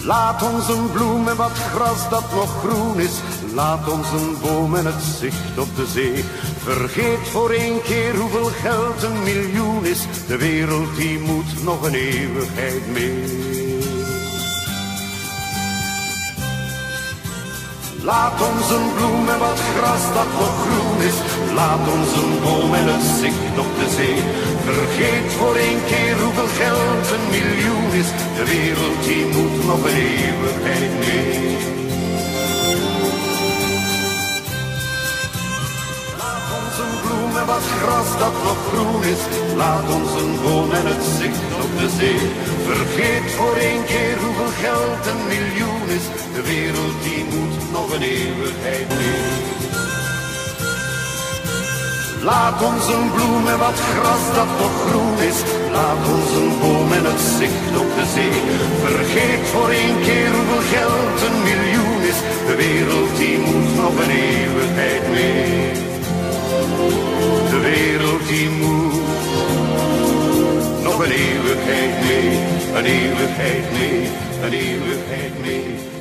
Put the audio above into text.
Laat ons een bloem en wat gras dat nog groen is. Laat ons een boom en het zicht op de zee. Vergeet voor één keer hoeveel geld een miljoen is. De wereld die moet nog een eeuwigheid mee. Laat ons een bloem en wat gras dat nog groen is. Laat ons een boom en het zicht op de zee. Vergeet voor één keer hoeveel geld een miljoen is. De wereld die moet nog een eeuwigheid mee. Laat ons een bloem en wat gras dat nog groen is. Laat ons een boom en het zicht op de zee. Vergeet voor één keer hoeveel geld een miljoen is. De wereld die moet nog een eeuwigheid mee. Laat ons een bloem en wat gras dat nog groen is. Laat ons een boom en het zicht op de zee. Vergeet voor één keer hoeveel geld een miljoen is. De wereld die moet nog een eeuwigheid mee. De wereld die moet nog een eeuwigheid mee. Een eeuwigheid mee, een eeuwigheid mee.